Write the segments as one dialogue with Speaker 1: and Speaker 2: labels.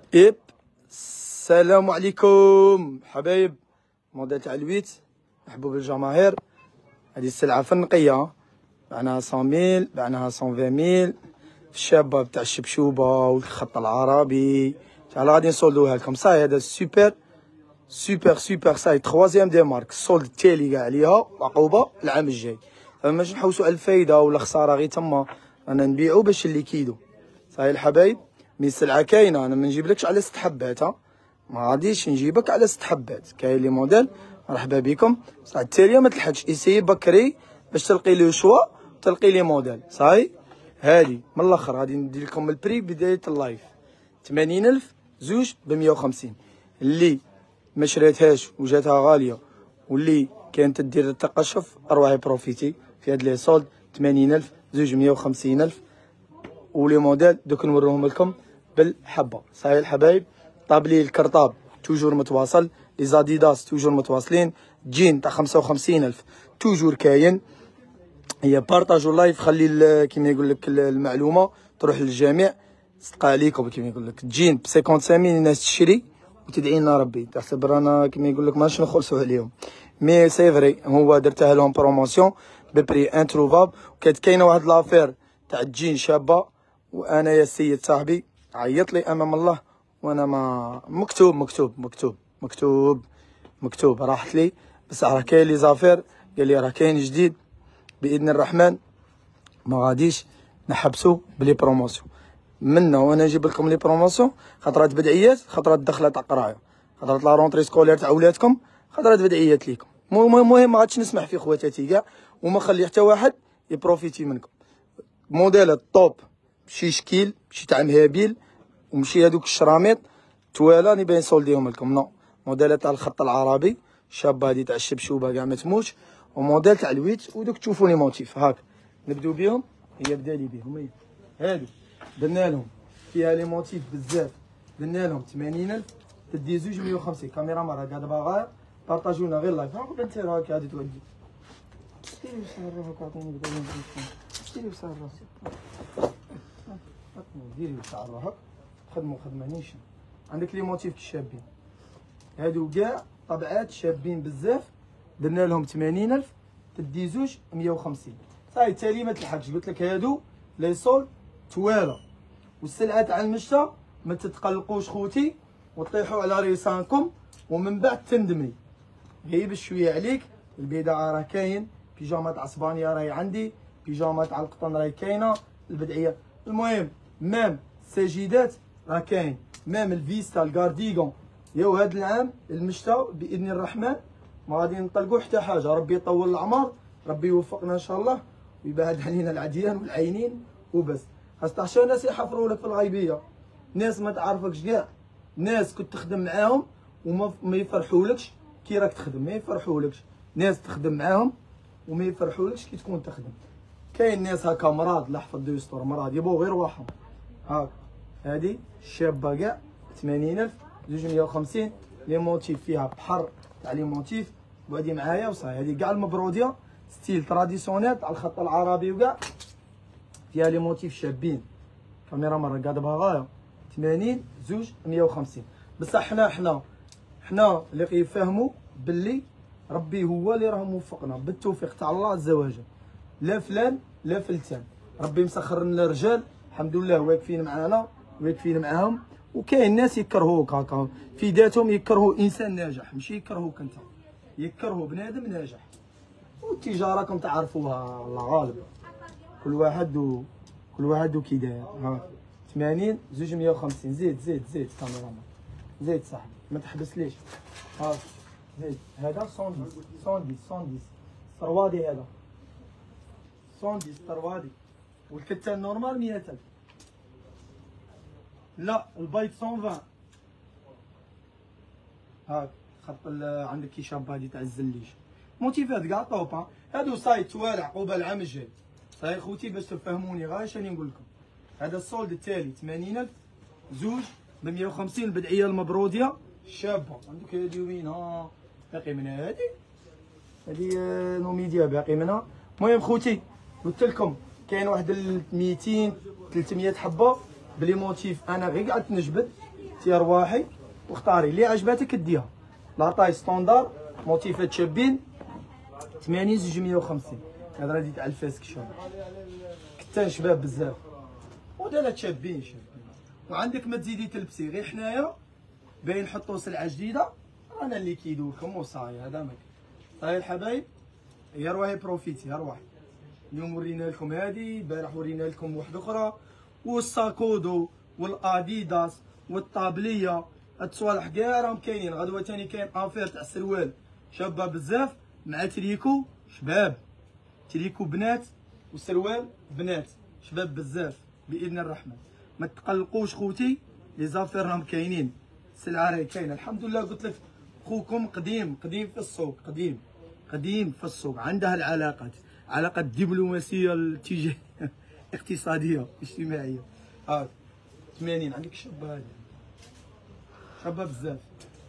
Speaker 1: إيب السلام عليكم حبايب. موديل تاع الويت محبوب الجماهير. هذه السلعة فنقية، بعناها 100 000، بعناها 120 000 في الشابة تاع الشبشوبة والخط العربي. تعالى غادي نسولدوها لكم. صاي هذا سوبر صاي تخوازيام دي مارك. السولد التالي كاع عليها عقوبة العام الجاي، فماش نحوسو على الفايدة ولا خسارة غير تما، رانا نبيعو باش اللي كيدو. صاي الحبايب مي السلعة كاينة، انا ما نجيبلكش على 6 حبات، ما غاديش نجيبك على 6 حبات. كاين لي موديل مرحبا بكم. صح التالية ما تلحقش ايسيي بكري باش تلقي لي شوا وتلقي لي موديل. صاي هادي من الاخر غادي ندير لكم البري بداية اللايف 80,000 زوج ب 150. اللي ما شريتهاش وجاتها غالية واللي كانت تدير التقشف اروحي بروفيتي في هاد لي سولد 80,000 زوج 150,000. ولي موديل دوك نوريهم لكم بالحبه. صحيح الحبايب، طابلي الكرطاب توجور متواصل، لي زاديداس توجور متواصلين، جين تاع 55,000 توجور كاين. هي بارطاجو لايف، خلي كيما يقول لك المعلومه تروح للجميع، صدقه عليكم. كيما يقول لك جين ب 55,000 الناس تشري وتدعي لنا ربي، تحسب رانا كيما يقول لك ماش نخلصوا عليهم. مي سي فري هو درتها لهم بروموسيون ببري انتروفاب. وكانت كاينه واحد لافير تاع الجين شابه، وانا يا سيد صاحبي عيط لي امام الله، وانا ما مكتوب راحت لي. بس راه كاين لي زافير، قال لي راه كاين جديد باذن الرحمن، ما غاديش نحبسو بلي بروموسيون منا. وانا نجيب لكم لي بروموسيون خطرات بدعيات، خطرات دخلات تاع قرايه، خطرات لا رونطري سكولير تاع ولادكم، خطرات بدعيات ليكم. المهم ما غاديش نسمح في خواتاتي كاع، وما خلي حتى واحد يبروفيتي منكم. موديلات طوب، ماشي شكيل، ماشي تاع مهابيل، ومشي هذوك الشراميط توالا راني باين نسولديهم لكم. نو، موديلات تاع الخط العربي شابه هذه تاع الشبشوبه كاع ما تموتش، وموديل تاع الويت. ودوك تشوفوا لي موتيف هاك نبداو بهم. هي بدا لي بهم هادو، درنا لهم فيها لي موتيف بزاف، درنا لهم 80,000 تدي زوج 150. كاميرا مرة قاعده باغا بارطاجونا غير لايف. ها انت راك غادي تودي شتي صافي عطيني بدل شتي صافي راسي ديري تاع روحك خدمو خدمه نيشان. عندك لي موتيف كشابين هادو كاع طبعات شابين بزاف، درنا لهم 80,000 تدي زوج 150. صاي التالي ما تلحقش، قلت لك هادو لي سول توالا. والسلعه تاع المشتا ما تتقلقوش خوتي وطيحوا على ريسانكم ومن بعد تندمي. غيب شويه عليك، البضاعه راه كاين، بيجامه تاع اسبانيا راهي عندي، بيجامه تاع القطن راهي كاينه، البدعيه. المهم مام السجيدات راه كاين، مام الفيستا الكارديغون. ياو هاد العام المشتا باذن الرحمن ما غادي نطلقوا حتى حاجه. ربي يطول العمر، ربي يوفقنا ان شاء الله ويبعد علينا العديان والعينين وبس. خاصة حتى ناس يحفروا لك في الغيبيه، ناس ما تعرفكش كاع، ناس كنت تخدم معاهم وما يفرحولكش كي راك تخدم، ما يفرحولكش. ناس تخدم معاهم وما يفرحولكش كي تكون تخدم. كاين ناس هكا مراد، الله يحفظ ويستر، مراد يبغوا غير رواحهم. هاك هادي الشابه كاع 80,000 زوج 150. لي موتيف فيها بحر تاع لي موتيف، وهادي معايا وصاي. هادي كاع المبروديه ستيل تراديسيونيل تاع الخط العربي، وكاع فيها لي موتيف شابين. كاميرا مره قاعده بغايه 80 زوج 150. بصح حنا اللي كيفهموا باللي ربي هو اللي راه موفقنا بالتوفيق تاع الله عز وجل، لا فلان لا فلتان. ربي مسخر لنا رجال الحمد لله واقفين معانا واقفين معاهم. وكاين ناس يكرهوك هكا في ذاتهم، يكرهوا انسان ناجح، ماشي يكرهوك انت، يكرهوا بنادم ناجح. والتجاره راكم تعرفوها الله غالب، كل واحد وكي داير. ها 80 زوج 150. زيد كاميرا زيد صاحبي ما تحبسليش. ها زيد هذا 110 سروادي، هذا 110 سروادي. والكتان نورمال 100,000. لا البايت 120. هاك خط عندك كي شابه هادي تاع الزليش. موتيفات كاع طوب. هادو صاي توالع عقوبه العام الجاي. صاي خوتي باش تفهموني غير اش راني نقول لكم. هذا السولد التالي 80,000 زوج ب 150. البدعيه المبروديه شابه. عندك هادي وين؟ ها باقي منها هادي نوميديا باقي منها. المهم خوتي قلت لكم كاين واحد 200 300 حبه بلي موتيف. انا غير قعدت نجبد تي رواحي واختاري اللي عجباتك ديها. لاطاي ستوندار موتيفات شابين 80 زوج 150. هذا ديت على الفاسك شباب، كتان شباب بزاف موديلات شابين. وعندك ما تزيدي تلبسي غير حنايا باين نحطو سلعه جديده انا اللي كيدو لكم وصاي. هذا ما صاي الحبايب. يا رواحي بروفيتي، يا رواحي اليوم ورينا لكم هذه، البارح ورينا لكم واحده اخرى، والساكودو والاديداس والطابليه. هاد الصوالح كاع راهم كاينين. غدوه تاني كاين افير تاع السروال شابه بزاف مع تريكو شباب، تريكو بنات وسروال بنات شباب بزاف باذن الرحمن. ما تقلقوش خوتي، لي زافير راهم كاينين، السلعه راهي كاينه الحمد لله. قلت لك خوكم قديم في السوق، قديم في السوق، عندها العلاقات، علاقات دبلوماسيه الاتجاه اقتصاديه اجتماعيه. 80 عندك الشابه هذه شابه بزاف.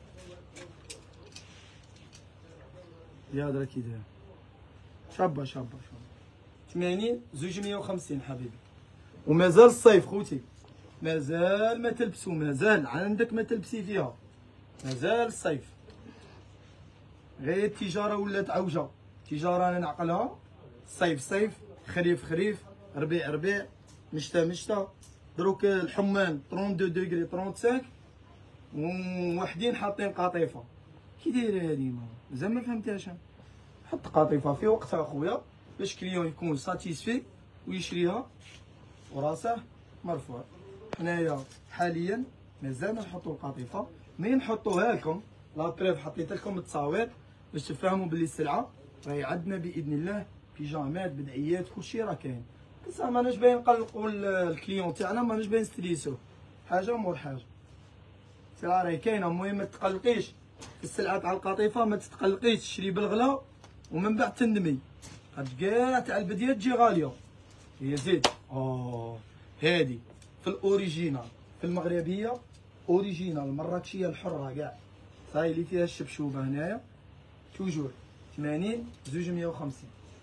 Speaker 1: يا هذا كي داير شابه 80 زوج 150 حبيبي. ومازال الصيف خوتي، مازال ما تلبسوا، مازال عندك ما تلبسي فيها، مازال الصيف. غير التجاره ولات عوجه، التجاره انا نعقلها صيف خريف ربيع مشتا. دروك الحمان 32 دوغري 35 ووحدين حاطين قاطيفه. كي دايره هادي مازال ما فهمتهاش. حط قاطيفه في وقتها اخويا باش كليون يكون ساتيسفي ويشريها وراسه مرفوع. حنايا حاليا مازال ما نحطوا القاطيفه، مي نحطوها لكم لا بريف. حطيت لكم التصاوير باش تفهموا بلي السلعه راهي عندنا باذن الله. بيجامات بدعيات كلشي راه كاين، بصح ماناش باين نقلقوا الكليون تاعنا، ماناش باين نستريسو حاجه مور حاجه. السلعه راهي كاينه. المهم ما تقلقيش السلعه تاع القطيفه، ما تتقلقيش تشري بالغلا ومن بعد تندمي. هاد كاع تاع البديه تجي غاليه. هي زيد هادي في الاوريجينال، في المغربيه اوريجينال المراكشيه الحره كاع صاي اللي فيها الشبشوبه هنايا توجور 80 زوج 150.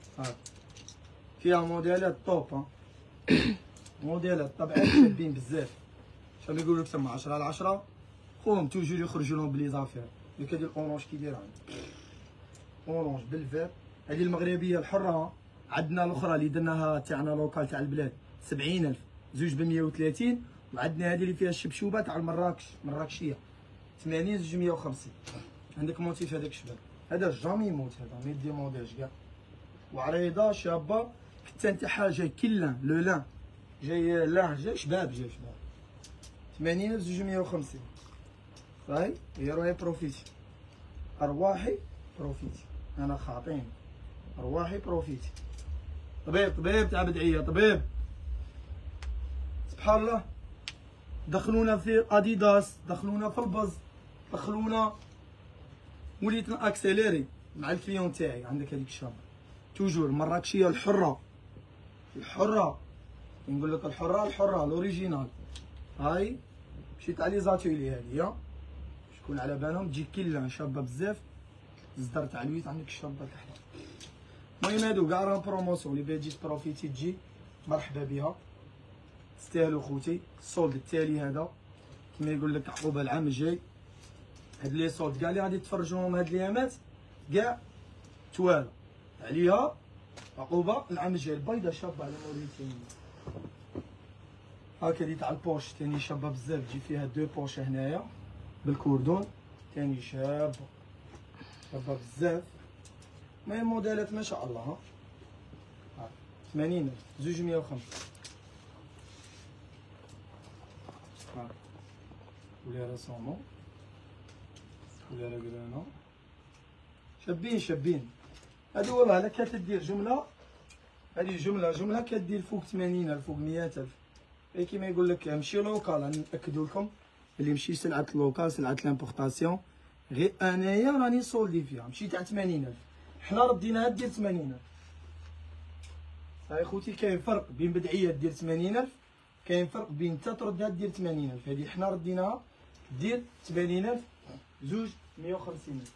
Speaker 1: فيها موديلات طوب موديلات طبعا شابين بزاف. شحال يقولوا لك تما 10 على 10 خوهم توجور يخرجوا لهم بلي زافير. ديك هادي الاورانج كي داير عندك اورانج بالفير. هادي المغربيه الحره. عندنا الاخرى اللي درناها تاعنا لوكال تاع البلاد 70000 زوج ب 130. وعندنا هذه اللي فيها الشبشوبه تاع المراكشيه 80 زوج 150. عندك موتيف هذاك شباب، هذا جامي يموت، هذا ما يديمونداش كاع. وعريضه شابه كتان تاعها جاي كلان لو لان جاي لان جاي شباب 80 زوج 150. صاي هي راهي بروفيتي. ارواحي بروفيتي، انا خاطين ارواحي بروفيتي. طبيب تاع بدعيه، طبيب سبحان الله. دخلونا في اديداس، دخلونا في البز، دخلونا وليت اكسيليري مع الكليون تاعي. عندك هذيك الشابه توجور المراكشيه الحره نقول لك الحره الاوريجينال. هاي مشيت على لي زاتيلي هذه شكون على بالهم تجي كلها شابه بزاف. الزدر تاع الويت عندك الشابه تحت. المهم هادو كاع راهم بروموسيون، اللي بغا تجي تبروفيتي تجي مرحبا بها. تستاهلوا خوتي. السولد التالي هذا كما يقول لك عقوبه العام الجاي. هاد لي سولد كاع اللي غادي تفرجوهم هاد الايامات كاع توالى عليها عقوبه العام الجاي. البيضه شابه على موريتين. هاكا دي تاع البوش تاني شابه بزاف، تجي فيها دو بوش هنايا بالكوردون تاني شابه بزاف. المهم موديلات ما شاء الله. 80 زوج 150. وليرا صومو وليرا قرانا شابين. هادو والله الا كتدير جمله، هادي جمله كدير فوق 80,000 فوق 100,000. غير كيما يقول لك مشي لوكال. ناكدو لكم بلي مشي سلعه لوكال، سلعه لامبورطاسيون. غير انايا راني صولدي فيها مشي تاع 80,000، حنا رديناها دير 80,000. صاي خوتي كاين فرق بين بدعيه دير 80,000، كاين فرق بين انت تردها دير 80,000. هادي حنا رديناها دير 80,000 زوج 150,000.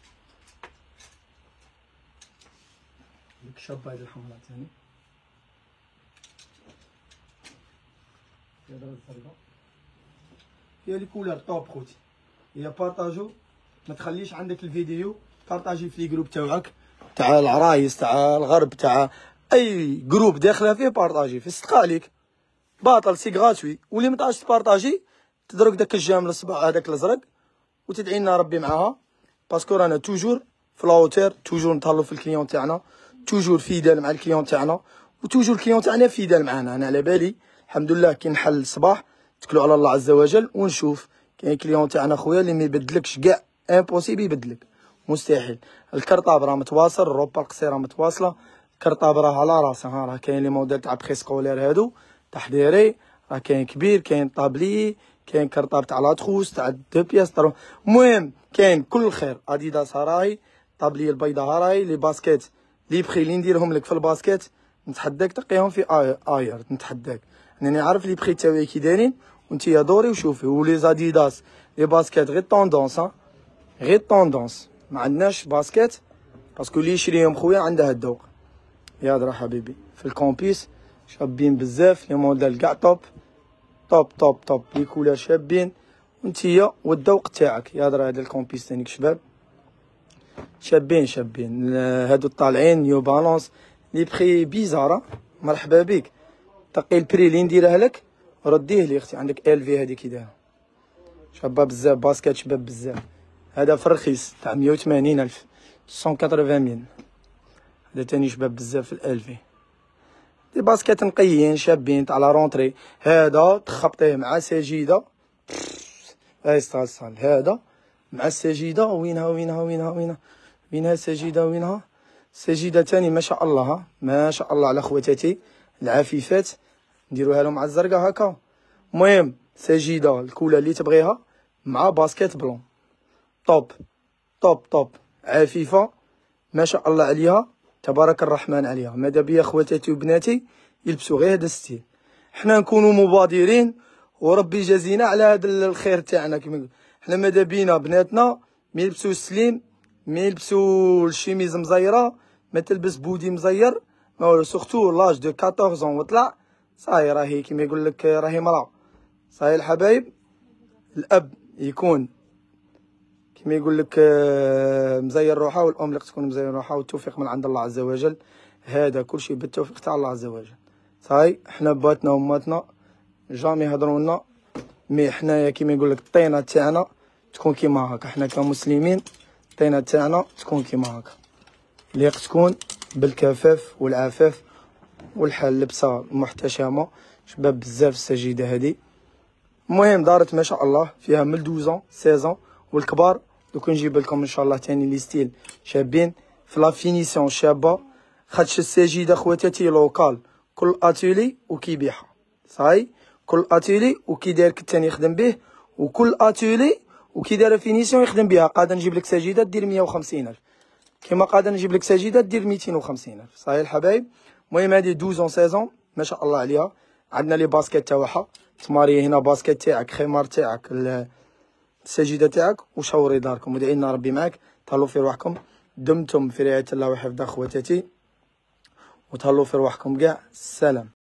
Speaker 1: ديك الشابه هادي الحمراء تاني هذا الزرقاء فيها لي كولور طوب خوتي. هي بارطاجو، ما تخليش عندك الفيديو، بارطاجي في لي جروب تاعك تاع العرايس تاع الغرب تاع اي جروب داخله فيه، بارطاجي في الصدقه عليك باطل سي غراتوي. واللي ما تعرفش تبارطاجي تدرك داك الجامل الصباع هذاك الازرق وتدعي لنا ربي معاها، باسكو رانا توجور في لاوتير، توجور نتهلاو في الكليون تاعنا، توجور فيدال مع الكليون تاعنا، وتوجور الكليون تاعنا فيدال معانا. انا على بالي الحمد لله كي نحل الصباح تكلوا على الله عز وجل ونشوف. كاين كليون تاعنا خويا اللي ما يبدلكش كاع، امبوسيبل يبدلك، مستحيل. الكرطاب راه متواصل، الروبا القصيره متواصله، الكرطاب راه على راسها. راه كاين لي موديل تاع بخي سكولير هادو تحضيري، راه كاين كبير، كاين طابلي، كاين كرطاب تاع لاتخوس تاع دو بياس. المهم كاين كل الخير. اديداس راهي، طابلي البيضاء راهي، لي باسكيت لي بخي اللي نديرهم لك في الباسكيت نتحداك تلقيهم في اير، نتحداك انني عارف لي بخي تاوي كي دايرين وانتيا دوري وشوفي. ولي زاديداس لي باسكيت غير طوندونس، غير طوندونس، ما عندناش باسكيت باسكو اللي يشريهم خويا عنده هاد الذوق. يا درا حبيبي في الكومبيس شابين بزاف، لي موديل كاع طوب طوب طوب طوب، لي كولور شابين وانتيا والذوق تاعك. يا درا هذا الكومبيس تانيك شباب شابين شابين. هادو طالعين نيو بالونس لي بخي بيزارة. مرحبا بك، تقي البري اللي نديرها لك رديه لي اختي. عندك ال في هذيك دايره شابه بزاف، باسكيت شباب بزاف. هذا في الرخيص تاع 180,000 180,000. هذا تاني شباب بزاف في ال في. دي باسكيت نقيين شابين تاع لا رونطري. هذا تخبطيه مع سجيده استغسال، هذا مع السجيده. وينها السجيده؟ وينها السجيده تاني؟ ما شاء الله، ما شاء الله على خواتاتي العفيفات، نديروها لهم مع الزرقاء هكا. المهم سجيده الكولا اللي تبغيها مع باسكيت بلون طوب طوب طوب، عفيفه ما شاء الله عليها، تبارك الرحمن عليها. ماذا بيا خواتاتي وبناتي يلبسوا غير هذا الستيل. حنا نكونوا مبادرين وربي يجازينا على هذا الخير تاعنا. كيما حنا ماذا بينا بناتنا ما يلبسوا السليم، ما يلبسوا الشيميز مزيره، ما تلبس بودي مزير، سورتو لاج دو 14 وطلع صاي راهي كيما يقول لك راهي مرا. صاي الحبايب الاب يكون كيما يقول لك مزير روحه، والام اللي تكون مزير روحها، والتوفيق من عند الله عز وجل. هذا كلشي بالتوفيق تاع الله عز وجل. صاي حنا باتنا وماتنا جامي هضروا لنا، مي حنايا كيما يقول لك الطينه تاعنا تكون كيما هكا. حنا كمسلمين الطينه تاعنا تكون كيما هكا، اللي تكون بالكفاف والعفاف والحال لبسه محتشمه. شباب بزاف السجيده هذه. المهم دارت ما شاء الله فيها من 12 16 والكبار. دوك نجيب لكم ان شاء الله تاني لي ستيل شابين في لا فينيسيون شابه. خاطش السجيده خواتاتي لوكال، كل اتيلي وكيبيعها. صاي كل اتيلي وكي داير الثاني يخدم به، وكل اتيلي وكي داير فينيسيون يخدم بها. قادر نجيب لك سجيده دير 150,000 كيما قادر نجيب لك سجيده دير 250,000. صاي الحبايب. المهم هذه 12 16 ما شاء الله عليها. عندنا لي باسكيت تاعها تماري هنا، باسكيت تاعك، خمار تاعك، السجيده تاعك، وشوري داركم ودعي لنا ربي معاك. تهلاو في رواحكم، دمتم في رعايه الله وحفظه خواتاتي، وتهلاو في رواحكم كاع. السلام.